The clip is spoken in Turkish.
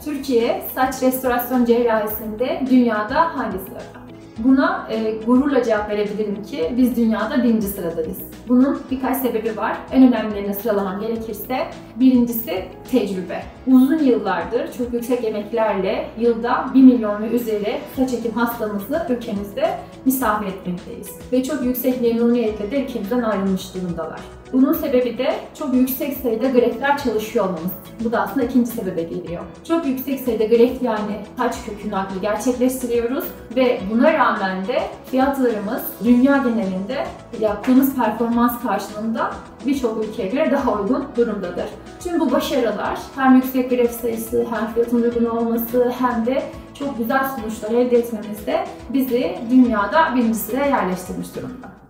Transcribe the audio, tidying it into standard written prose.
Türkiye saç restorasyon cerrahisinde dünyada hangi sırada? Buna gururla cevap verebilirim ki biz dünyada 1. sıradayız. Bunun birkaç sebebi var. En önemlilerini sıralamam gerekirse birincisi tecrübe. Uzun yıllardır çok yüksek emeklerle yılda 1 milyon ve üzeri saç ekim hastamızı ülkemizde misafir etmekteyiz. Ve çok yüksek memnuniyetle de ülkemizden ayrılmış durumdalar. Bunun sebebi de çok yüksek sayıda grefter çalışıyor olmamız. Bu da aslında ikinci sebebe geliyor. Çok yüksek sayıda greft yani saç kökü nakli gerçekleştiriyoruz ve buna rağmen de fiyatlarımız dünya genelinde yaptığımız performans karşılığında birçok ülkeye göre daha uygun durumdadır. Tüm bu başarılar hem yüksek greft sayısı hem fiyatın uygun olması hem de çok güzel sonuçlar elde etmemizde bizi dünyada 1. sıraya yerleştirmiş durumda.